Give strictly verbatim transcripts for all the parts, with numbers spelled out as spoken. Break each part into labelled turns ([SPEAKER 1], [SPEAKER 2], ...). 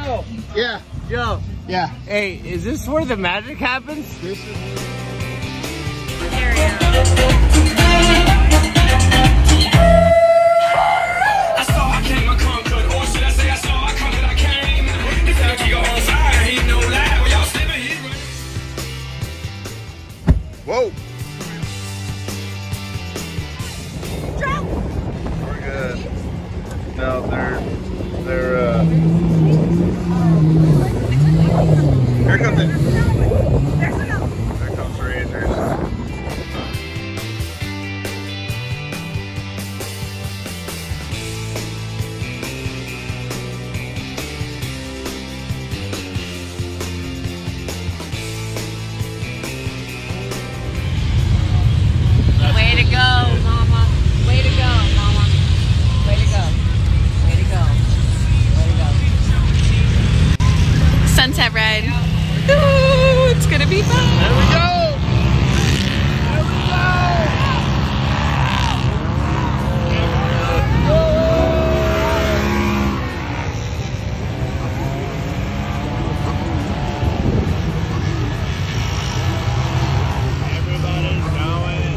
[SPEAKER 1] Joe.
[SPEAKER 2] Yeah.
[SPEAKER 1] Joe.
[SPEAKER 2] Yeah.
[SPEAKER 1] Hey, is this where the magic happens?
[SPEAKER 2] This is.
[SPEAKER 3] Area.
[SPEAKER 2] Whoa. We're good. No, they're they're uh here comes it. There comes the razors.
[SPEAKER 3] Way to go, mama. Way to go, mama. Way to go. Way to go. Way to go. Sunset ride. Ooh, it's gonna be fun.
[SPEAKER 2] There we go. There we go. Everybody's going.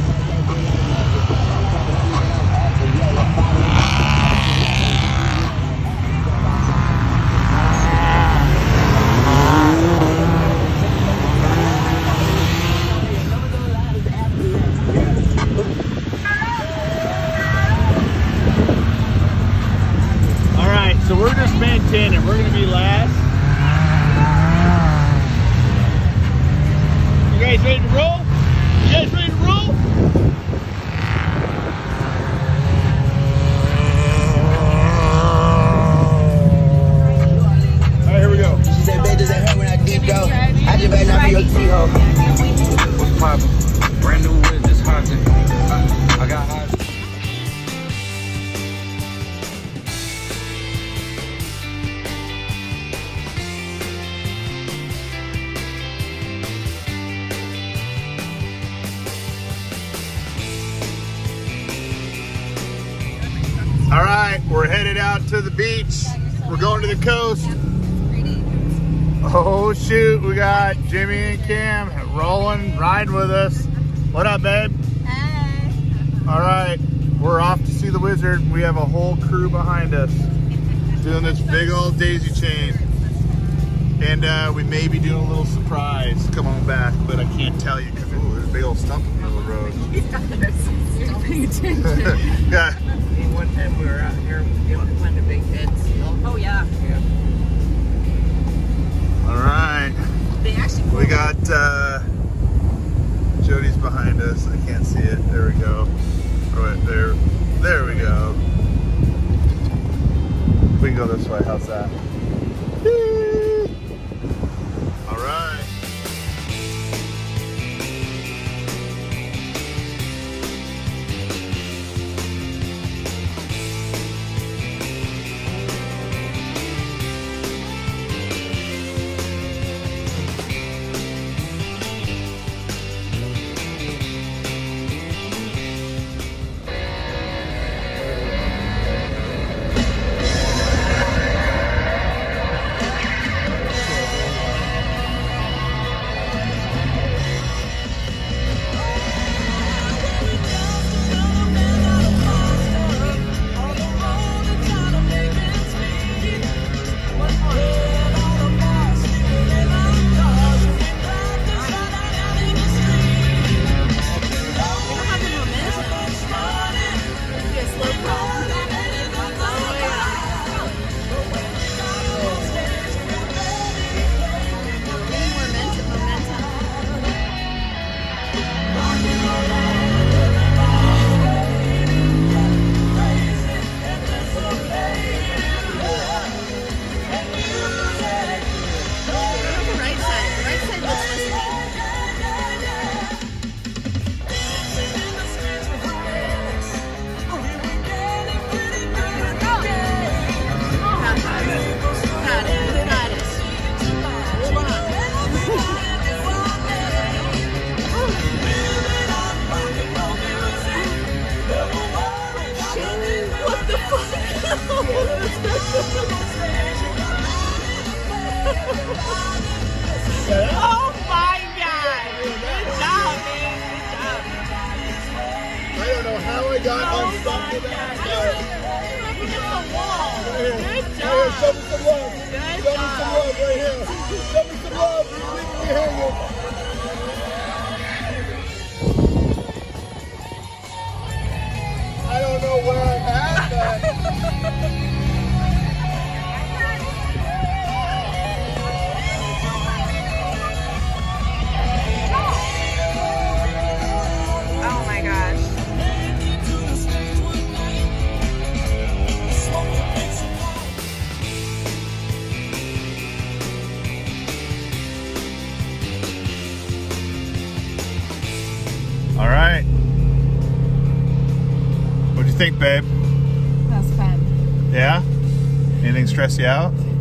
[SPEAKER 2] All right, so we're just maintaining. We're gonna be last. You guys ready to roll? You guys ready to roll? All right, here we go.
[SPEAKER 4] She said, "Babe, does that hurt when I dip though? I just better not be your T-ho."
[SPEAKER 5] What's poppin'? Brand new whip, just hopped in. I, I got hot.
[SPEAKER 2] All right, we're headed out to the beach. We're going to the coast. Oh shoot, we got Jimmy and Cam rolling, riding with us. What up, babe?
[SPEAKER 3] Hey.
[SPEAKER 2] All right, we're off to see the wizard. We have a whole crew behind us doing this big old daisy chain. And uh, we may be doing a little surprise come on back, but I can't tell you because there's a big old stump in the middle of the road.
[SPEAKER 3] You're paying attention.
[SPEAKER 2] Yeah.
[SPEAKER 1] One time we were out here, we went to Big Head Seal.
[SPEAKER 3] Oh, yeah.
[SPEAKER 1] Yeah.
[SPEAKER 2] All right.
[SPEAKER 3] They actually
[SPEAKER 2] We got uh, Jody's behind us. I can't see it. There we go. Right there. There we go. We can go this way. How's that? All right. here. Show me some love.
[SPEAKER 3] Good
[SPEAKER 2] Show me
[SPEAKER 3] job.
[SPEAKER 2] some love right here. Show me some love. You're leaving me hanging. I don't know where I'm at, but...
[SPEAKER 3] Oh my gosh.
[SPEAKER 2] All right. What'd you think, babe?
[SPEAKER 3] That was fun.
[SPEAKER 2] Yeah? Anything stress you out?